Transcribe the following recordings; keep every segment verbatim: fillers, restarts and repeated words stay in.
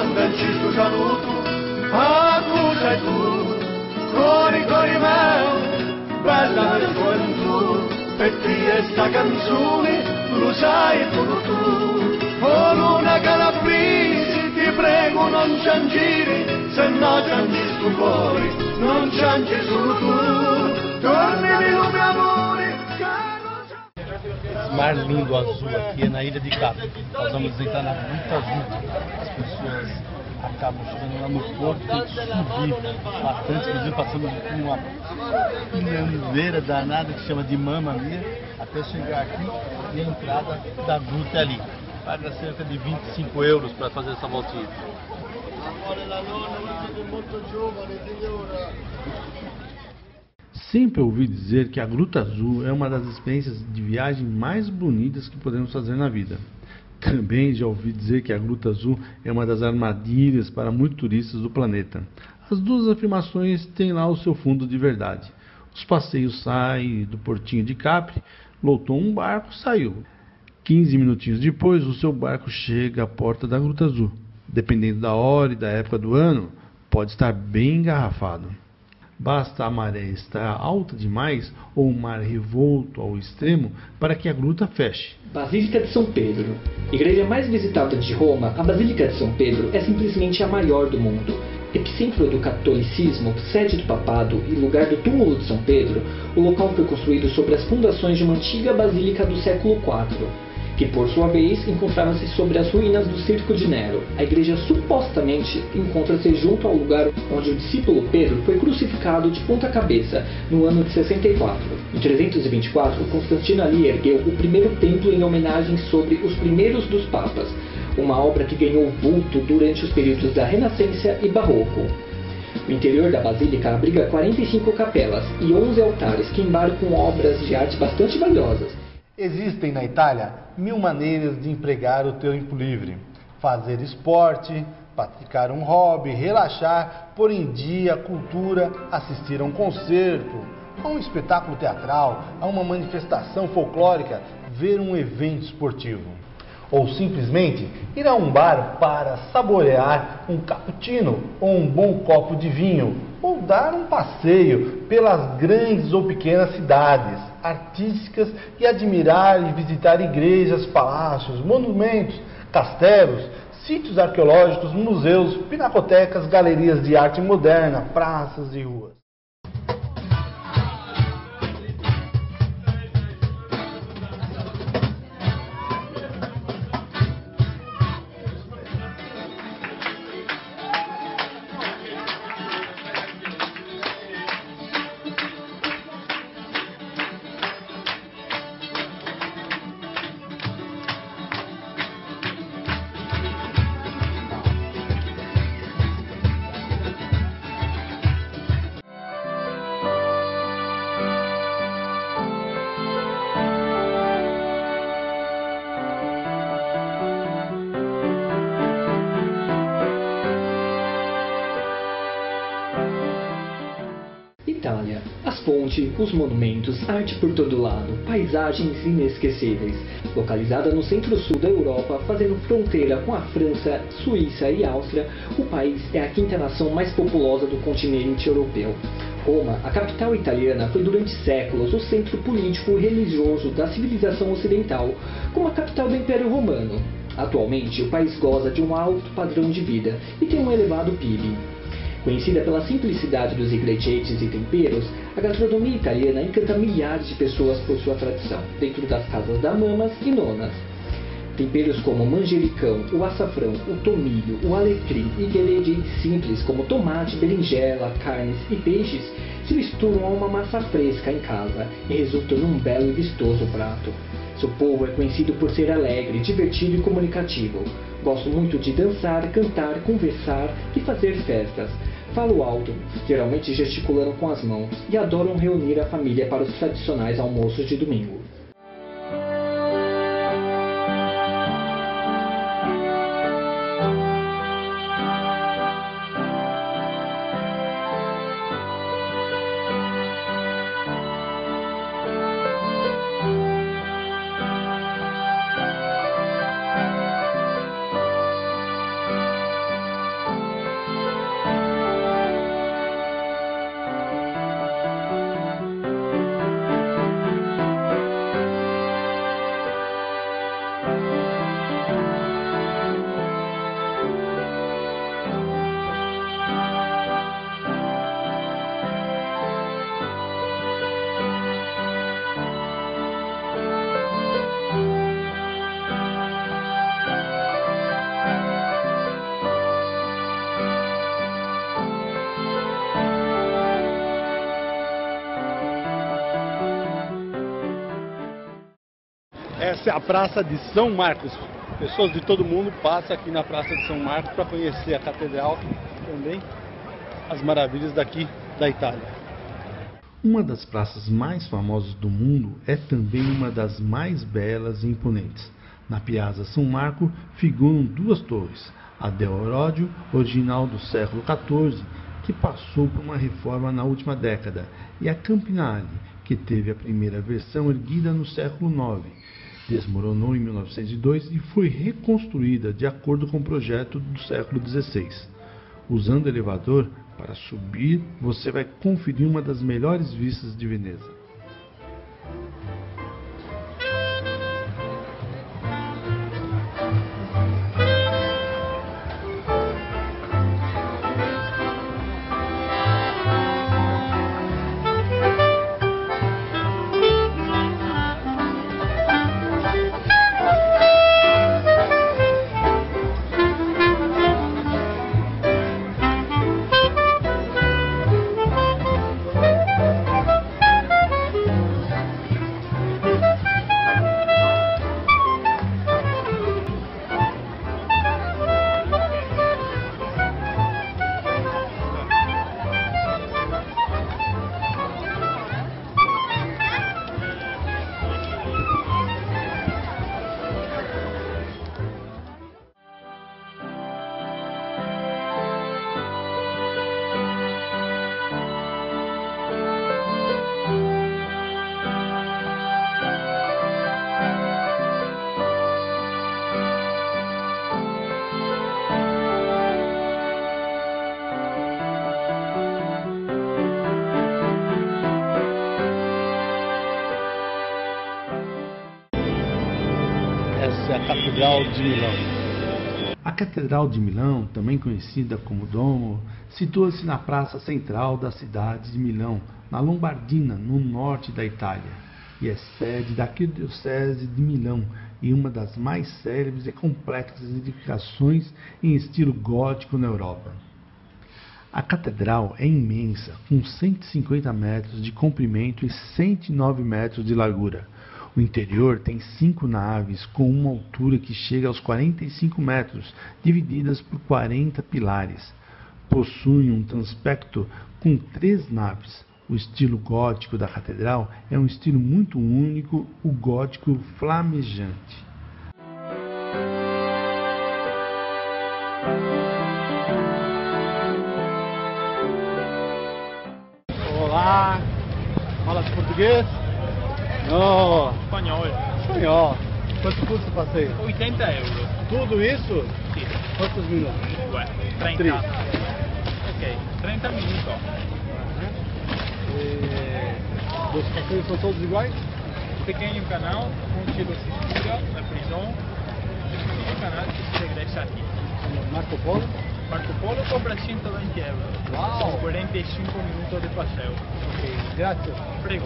quando ci sto saluto, a cosa è tu, cori cori meu, bella nel gioventù, per te sta canzone, lo sai solo tu, oh luna calabrese, ti prego non ciangire, se no ciangi sto cuore, non ciangi solo tu, torni di lume amore, Esse mar lindo azul aqui é na Ilha de Capri. Nós vamos entrar na Gruta Azul. As pessoas acabam chegando lá no porto, tem que subir bastante. Inclusive passamos por uma pilhaneira danada que chama de Mamma Mia, até chegar aqui e a entrada da gruta é ali. Paga cerca de vinte e cinco euros para fazer essa voltinha. Sempre ouvi dizer que a Gruta Azul é uma das experiências de viagem mais bonitas que podemos fazer na vida. Também já ouvi dizer que a Gruta Azul é uma das armadilhas para muitos turistas do planeta. As duas afirmações têm lá o seu fundo de verdade. Os passeios saem do portinho de Capri, lotou um barco, saiu. quinze minutinhos depois, o seu barco chega à porta da Gruta Azul. Dependendo da hora e da época do ano, pode estar bem engarrafado. Basta a maré estar alta demais ou o mar revolto ao extremo para que a gruta feche. Basílica de São Pedro. Igreja mais visitada de Roma, a Basílica de São Pedro é simplesmente a maior do mundo. Epicentro do catolicismo, sede do papado e lugar do túmulo de São Pedro, o local foi construído sobre as fundações de uma antiga basílica do século quatro, que por sua vez encontrava-se sobre as ruínas do Circo de Nero. A igreja supostamente encontra-se junto ao lugar onde o discípulo Pedro foi crucificado de ponta cabeça no ano de sessenta e quatro. Em trezentos e vinte e quatro, Constantino ali ergueu o primeiro templo em homenagem sobre os primeiros dos papas, uma obra que ganhou vulto durante os períodos da Renascença e Barroco. O interior da basílica abriga quarenta e cinco capelas e onze altares que embarcam obras de arte bastante valiosas. Existem na Itália mil maneiras de empregar o tempo livre. Fazer esporte, praticar um hobby, relaxar, pôr em dia a cultura, assistir a um concerto, a um espetáculo teatral, a uma manifestação folclórica, ver um evento esportivo. Ou simplesmente ir a um bar para saborear um cappuccino ou um bom copo de vinho, ou dar um passeio pelas grandes ou pequenas cidades artísticas e admirar e visitar igrejas, palácios, monumentos, castelos, sítios arqueológicos, museus, pinacotecas, galerias de arte moderna, praças e ruas. Itália. As fontes, os monumentos, arte por todo lado, paisagens inesquecíveis. Localizada no centro-sul da Europa, fazendo fronteira com a França, Suíça e Áustria, o país é a quinta nação mais populosa do continente europeu. Roma, a capital italiana, foi durante séculos o centro político e religioso da civilização ocidental, como a capital do Império Romano. Atualmente, o país goza de um alto padrão de vida e tem um elevado P I B. Conhecida pela simplicidade dos ingredientes e temperos, a gastronomia italiana encanta milhares de pessoas por sua tradição, dentro das casas da mamas e nonas. Temperos como o manjericão, o açafrão, o tomilho, o alecrim e ingredientes simples como tomate, berinjela, carnes e peixes se misturam a uma massa fresca em casa e resultam num belo e vistoso prato. Seu povo é conhecido por ser alegre, divertido e comunicativo. Gosto muito de dançar, cantar, conversar e fazer festas. Falo alto, geralmente gesticulando com as mãos, e adoram reunir a família para os tradicionais almoços de domingo. Essa é a Praça de São Marcos. Pessoas de todo mundo passam aqui na Praça de São Marcos para conhecer a Catedral e também as maravilhas daqui da Itália. Uma das praças mais famosas do mundo é também uma das mais belas e imponentes. Na Piazza São Marco figuram duas torres, a del Oródio, original do século quatorze, que passou por uma reforma na última década, e a Campanile, que teve a primeira versão erguida no século nove. Desmoronou em mil novecentos e dois e foi reconstruída de acordo com o projeto do século dezesseis. Usando o elevador para subir, você vai conferir uma das melhores vistas de Veneza. Essa é a Catedral de Milão. A Catedral de Milão, também conhecida como Duomo, situa-se na praça central da cidade de Milão, na Lombardina, no norte da Itália, e é sede da Arquidiocese de Milão e uma das mais célebres e complexas edificações em estilo gótico na Europa. A catedral é imensa, com cento e cinquenta metros de comprimento e cento e nove metros de largura. O interior tem cinco naves com uma altura que chega aos quarenta e cinco metros, divididas por quarenta pilares. Possui um transpecto com três naves. O estilo gótico da catedral é um estilo muito único, o gótico flamejante. Olá, fala português? Não. Espanhol. Espanhol. Quanto custa o passeio? oitenta euros. Tudo isso? Sim. Quantos minutos? Ué, trinta. trinta. Ok, trinta minutos. E... Os passeios são todos iguais? Pequeno canal, onde se tira na prisão. Pequeno canal que se regressa aqui. Marco Polo? Marco Polo cobra cento e vinte euros. Uau! quarenta e cinco minutos de passeio. Ok, graças. Prego.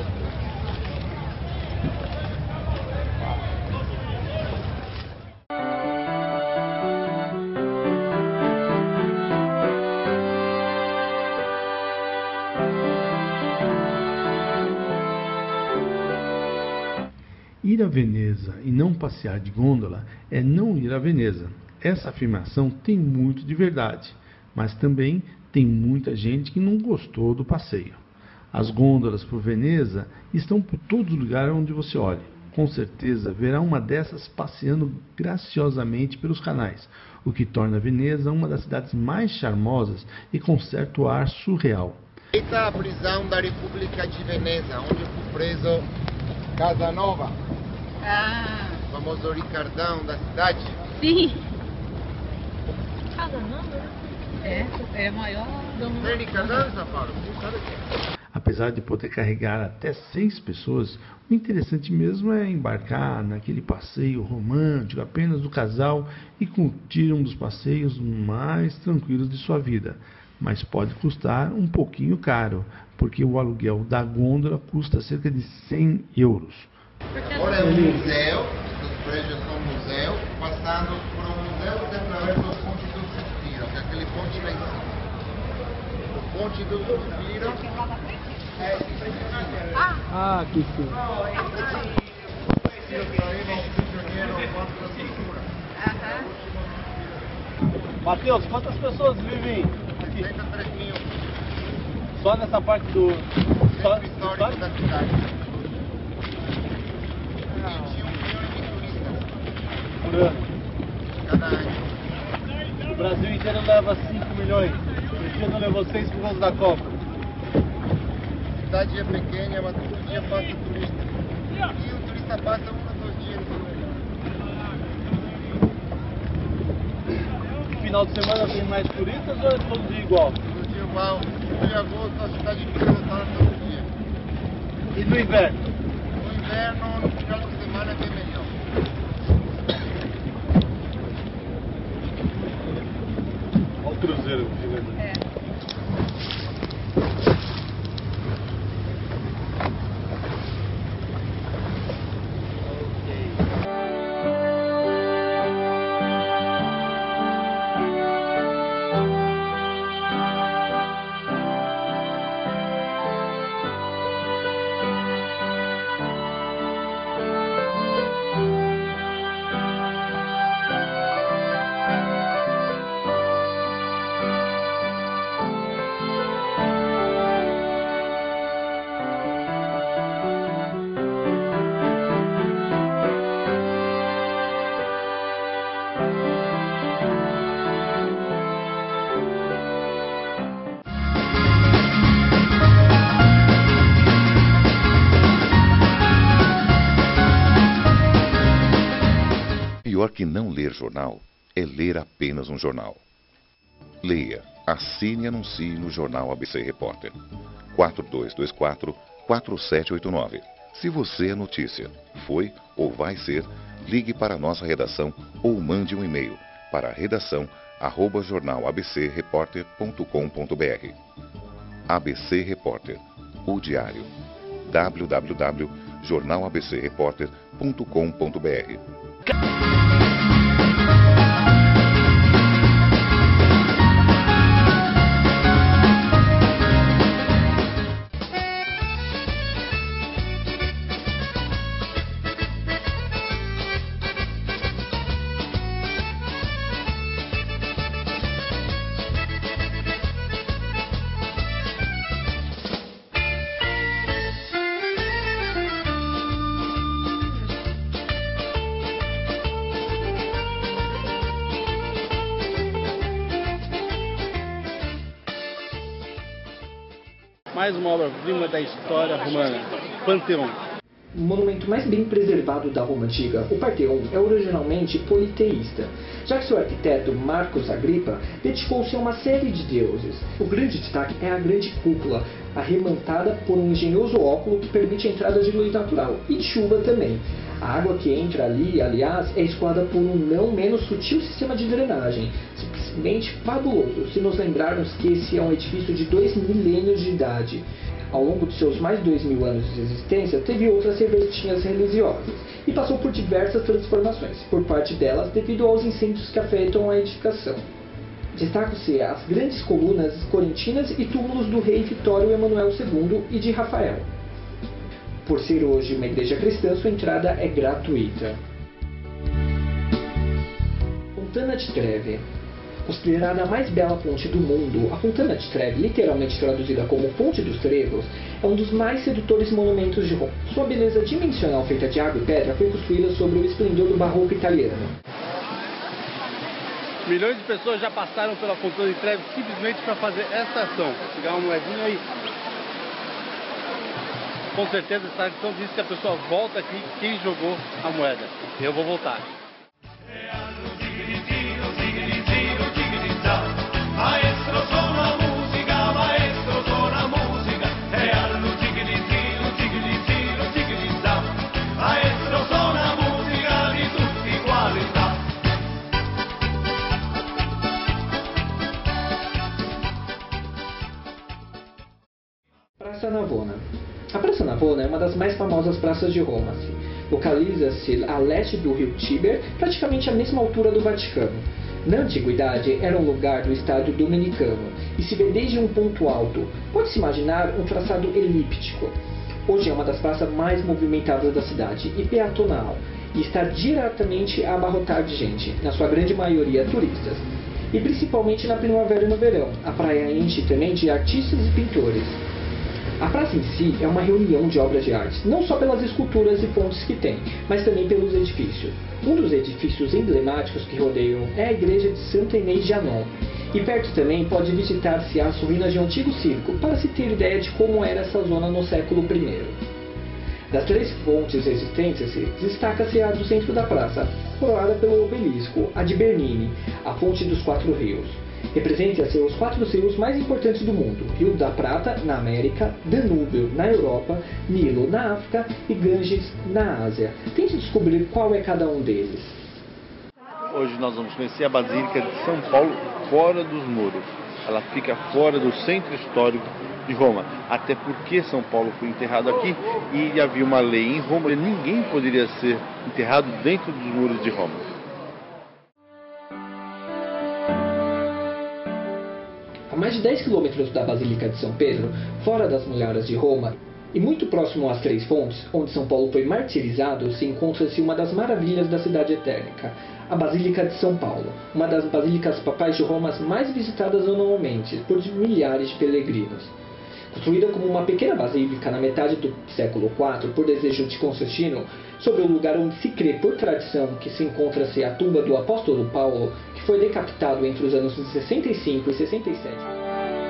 Ir a Veneza e não passear de gôndola é não ir a Veneza. Essa afirmação tem muito de verdade, mas também tem muita gente que não gostou do passeio. As gôndolas por Veneza estão por todo lugar onde você olhe. Com certeza verá uma dessas passeando graciosamente pelos canais, o que torna Veneza uma das cidades mais charmosas e com certo ar surreal. Esta é a prisão da República de Veneza, onde foi preso Casanova, Ah, o famoso Ricardão da cidade. sim. Casanova? É, é maior do mundo. Tem Ricardão, São Paulo? Não sabe o que. Apesar de poder carregar até seis pessoas, o interessante mesmo é embarcar naquele passeio romântico apenas do casal e curtir um dos passeios mais tranquilos de sua vida. Mas pode custar um pouquinho caro, porque o aluguel da gôndola custa cerca de cem euros. Agora é um museu, os prédios são um museu, passando por um museu através do Ponte do Suspiro, que é aquele ponte lá em cima. O Ponte do Suspiro é Ah, que sim. Suspiro que arriva Matheus, quantas pessoas vivem aqui? sessenta e três mil. Só nessa parte do... Só, Centro histórico da cidade. vinte e um milhões de turistas por ano. cada ano. O Brasil inteiro leva cinco milhões. Esse dia não levou seis por causa da Copa. A cidade é pequena, mas todo dia passa turista. E o turista passa um ou dois dias. Final de semana tem mais turistas ou é todo dia igual? Todo dia igual. Em agosto a cidade inteira está todo dia. E no inverno? No inverno, no final de semana é bem melhor. Olha o cruzeiro chegando. É. Pior que não ler jornal é ler apenas um jornal. Leia, assine e anuncie no Jornal A B C Repórter. quatro dois dois quatro, quatro sete oito nove. Se você é notícia, foi ou vai ser, ligue para a nossa redação ou mande um e-mail para redação arroba jornal a b c repórter ponto com ponto b r. A B C Repórter, o diário. w w w ponto jornal a b c repórter ponto com ponto b r. Mais uma obra-prima da história romana, Panteão. O monumento mais bem preservado da Roma Antiga, o Partenon, é originalmente politeísta, já que seu arquiteto, Marcos Agripa, dedicou-se a uma série de deuses. O grande destaque é a grande cúpula, arrematada por um engenhoso óculo que permite a entrada de luz natural, e de chuva também. A água que entra ali, aliás, é escoada por um não menos sutil sistema de drenagem, simplesmente fabuloso, se nos lembrarmos que esse é um edifício de dois milênios de idade. Ao longo de seus mais de dois mil anos de existência, teve outras serventinhas religiosas e passou por diversas transformações, por parte delas devido aos incêndios que afetam a edificação. Destacam-se as grandes colunas corintinas e túmulos do rei Vitório Emanuel segundo e de Rafael. Por ser hoje uma igreja cristã, sua entrada é gratuita. Fontana de Trevi. Considerada a mais bela ponte do mundo, a Fontana de Trevi, literalmente traduzida como Ponte dos Trevos, é um dos mais sedutores monumentos de Roma. Sua beleza dimensional feita de água e pedra foi construída sobre o esplendor do barroco italiano. Milhões de pessoas já passaram pela Fontana de Trevi simplesmente para fazer essa ação. Pegar uma moedinha aí. Com certeza essa ação diz que a pessoa volta aqui quem jogou a moeda. Eu vou voltar. Maestro suona musica, maestro suona musica, e allo tigli zilo, tigli zilo, tigli za. Maestro suona musica di tutti qualità. Praça Navona. A Praça Navona é uma das mais famosas praças de Roma. Localiza-se a leste do rio Tíber, praticamente à mesma altura do Vaticano. Na antiguidade, era um lugar do Estado dominicano e se vê desde um ponto alto. Pode-se imaginar um traçado elíptico. Hoje é uma das praças mais movimentadas da cidade e peatonal, e está diretamente a abarrotar de gente, na sua grande maioria turistas. e principalmente na primavera e no verão. A praia enche também de artistas e pintores. A praça em si é uma reunião de obras de arte, não só pelas esculturas e fontes que tem, mas também pelos edifícios. Um dos edifícios emblemáticos que rodeiam é a igreja de Santa Inês de Anon. E perto também pode visitar-se as ruínas de um antigo circo, para se ter ideia de como era essa zona no século primeiro. Das três fontes existentes, destaca-se a do centro da praça, coroada pelo obelisco, a de Bernini, a fonte dos quatro rios. Representa-se os quatro rios mais importantes do mundo: Rio da Prata, na América, Danúbio, na Europa, Nilo, na África e Ganges, na Ásia. Tente descobrir qual é cada um deles. Hoje nós vamos conhecer a Basílica de São Paulo fora dos muros. Ela fica fora do centro histórico de Roma, até porque São Paulo foi enterrado aqui e havia uma lei em Roma que ninguém poderia ser enterrado dentro dos muros de Roma. A mais de dez quilômetros da Basílica de São Pedro, fora das muralhas de Roma, e muito próximo às Três Fontes, onde São Paulo foi martirizado, se encontra-se uma das maravilhas da cidade eterna, a Basílica de São Paulo, uma das basílicas papais de Roma mais visitadas anualmente por milhares de peregrinos. Construída como uma pequena basílica na metade do século quatro por desejo de Constantino, sobre o lugar onde se crê por tradição que se encontra-se a tumba do apóstolo Paulo, que foi decapitado entre os anos de sessenta e cinco e sessenta e sete.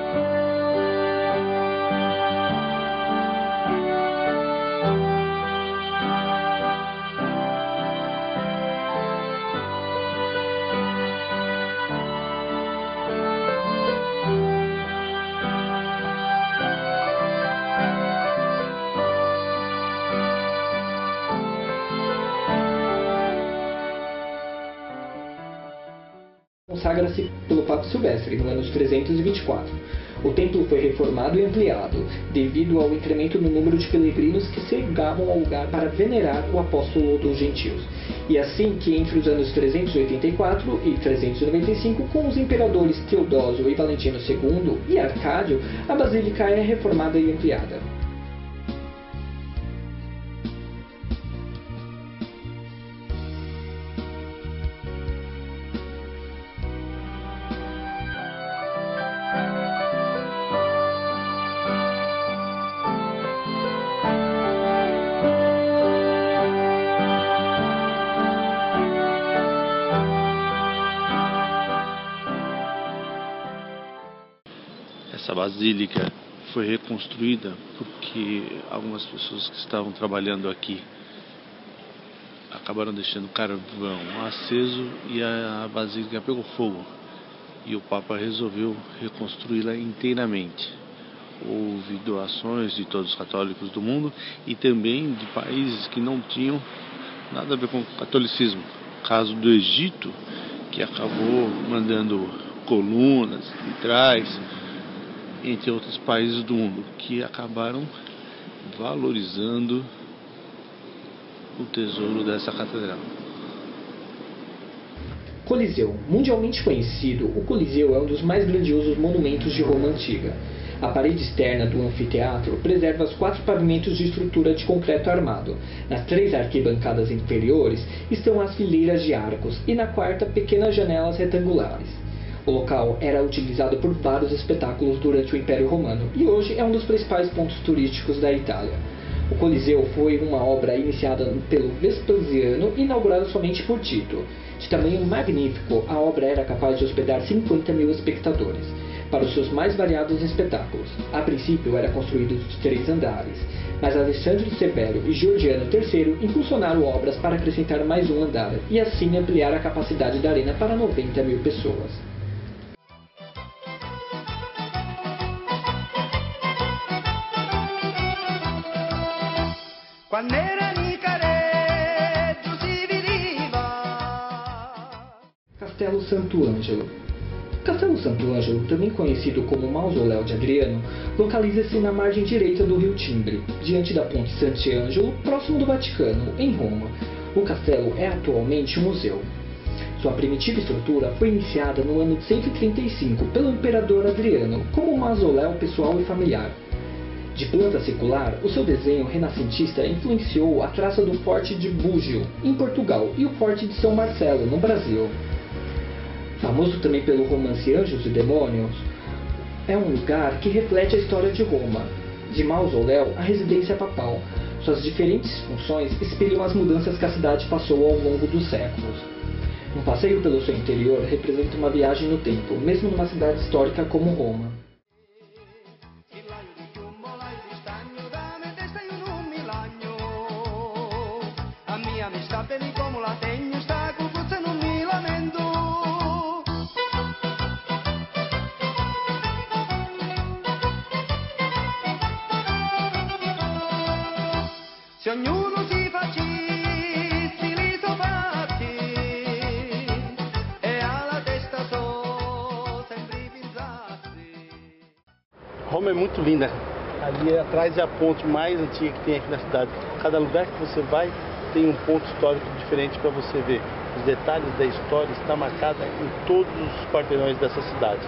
Consagra-se pelo Papa Silvestre, no ano trezentos e vinte e quatro. O templo foi reformado e ampliado, devido ao incremento no número de peregrinos que chegavam ao lugar para venerar o apóstolo dos gentios. E assim que entre os anos trezentos e oitenta e quatro e trezentos e noventa e cinco, com os imperadores Teodósio e Valentino segundo e Arcádio, a basílica é reformada e ampliada. Essa basílica foi reconstruída porque algumas pessoas que estavam trabalhando aqui acabaram deixando carvão aceso e a basílica pegou fogo. E o Papa resolveu reconstruí-la inteiramente. Houve doações de todos os católicos do mundo e também de países que não tinham nada a ver com o catolicismo. O caso do Egito, que acabou mandando colunas, vitrais, entre outros países do mundo, que acabaram valorizando o tesouro dessa catedral. Coliseu. Mundialmente conhecido, o Coliseu é um dos mais grandiosos monumentos de Roma antiga. A parede externa do anfiteatro preserva os quatro pavimentos de estrutura de concreto armado. Nas três arquibancadas inferiores estão as fileiras de arcos e na quarta pequenas janelas retangulares. O local era utilizado por vários espetáculos durante o Império Romano e hoje é um dos principais pontos turísticos da Itália. O Coliseu foi uma obra iniciada pelo Vespasiano e inaugurada somente por Tito. De tamanho magnífico, a obra era capaz de hospedar cinquenta mil espectadores, para os seus mais variados espetáculos. A princípio era construído de três andares, mas Alessandro Severo e Giordano terceiro impulsionaram obras para acrescentar mais um andar e assim ampliar a capacidade da arena para noventa mil pessoas. Castelo Santo Ângelo. Castelo Santo Ângelo, também conhecido como Mausoléu de Adriano, localiza-se na margem direita do rio Tibre, diante da Ponte Sant'Angelo, próximo do Vaticano, em Roma. O castelo é atualmente um museu. Sua primitiva estrutura foi iniciada no ano de cento e trinta e cinco pelo imperador Adriano, como um mausoléu pessoal e familiar. De planta circular, o seu desenho renascentista influenciou a traça do Forte de Búgio, em Portugal, e o Forte de São Marcelo, no Brasil. A Famoso também pelo romance Anjos e Demônios, é um lugar que reflete a história de Roma, de mausoléu à residência papal. Suas diferentes funções espelham as mudanças que a cidade passou ao longo dos séculos. Um passeio pelo seu interior representa uma viagem no tempo, mesmo numa cidade histórica como Roma. Se ognuno si facesse gli sopatti e alla testa só sempre pensasse. Roma é muito linda. Ali atrás é a ponte mais antiga que tem aqui na cidade. Cada lugar que você vai tem um ponto histórico diferente para você ver. Os detalhes da história estão marcados em todos os quarteirões dessa cidade.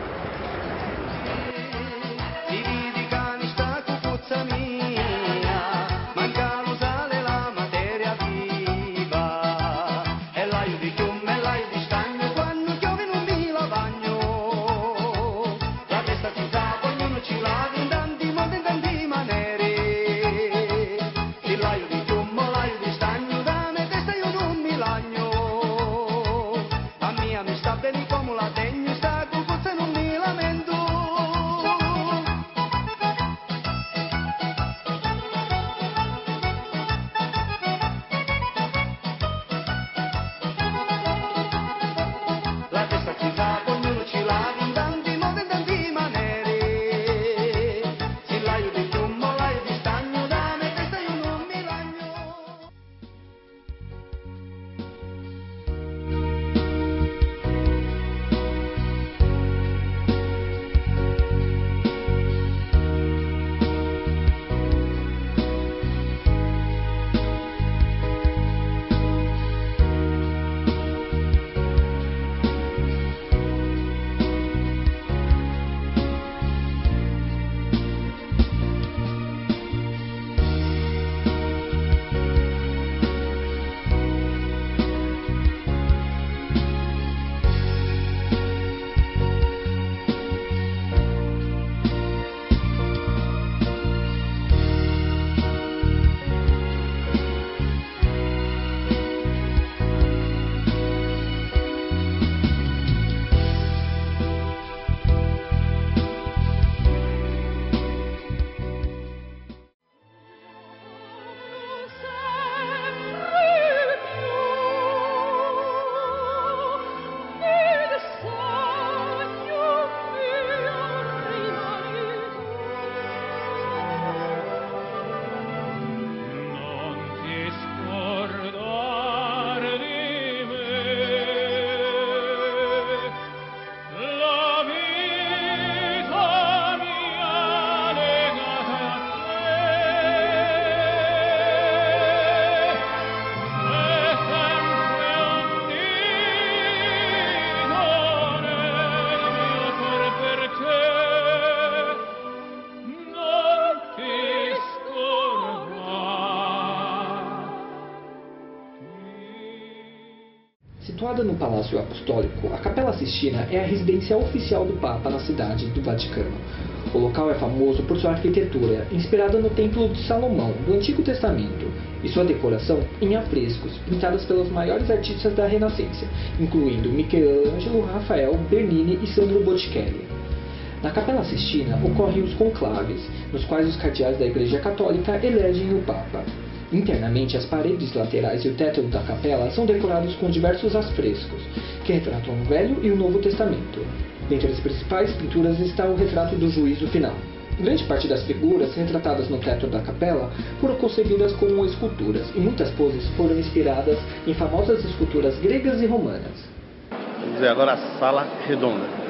Situada no Palácio Apostólico, a Capela Sistina é a residência oficial do Papa na cidade do Vaticano. O local é famoso por sua arquitetura, inspirada no Templo de Salomão, do Antigo Testamento, e sua decoração em afrescos, pintadas pelos maiores artistas da Renascença, incluindo Michelangelo, Rafael, Bernini e Sandro Botticelli. Na Capela Sistina ocorrem os conclaves, nos quais os cardeais da Igreja Católica elegem o Papa. Internamente, as paredes laterais e o teto da capela são decorados com diversos afrescos, que retratam o Velho e o Novo Testamento. Dentre as principais pinturas está o retrato do Juízo Final. Grande parte das figuras retratadas no teto da capela foram concebidas como esculturas, e muitas poses foram inspiradas em famosas esculturas gregas e romanas. Vamos ver agora a Sala Redonda.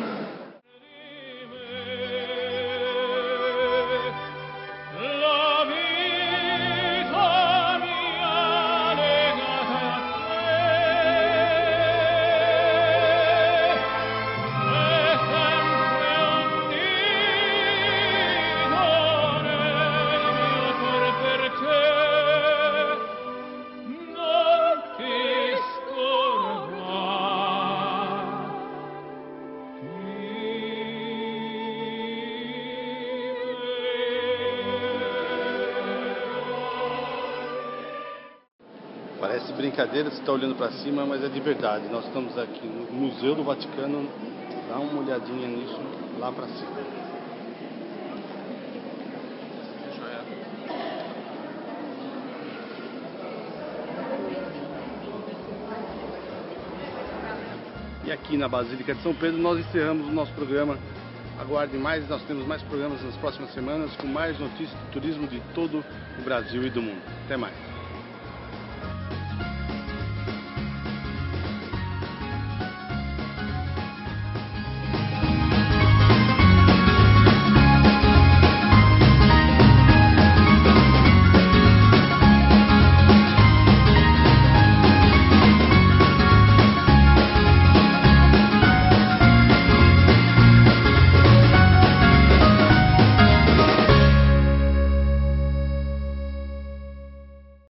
Parece brincadeira, você está olhando para cima, mas é de verdade. Nós estamos aqui no Museu do Vaticano, dá uma olhadinha nisso lá para cima. E aqui na Basílica de São Pedro nós encerramos o nosso programa. Aguardem mais, nós temos mais programas nas próximas semanas com mais notícias do turismo de todo o Brasil e do mundo. Até mais.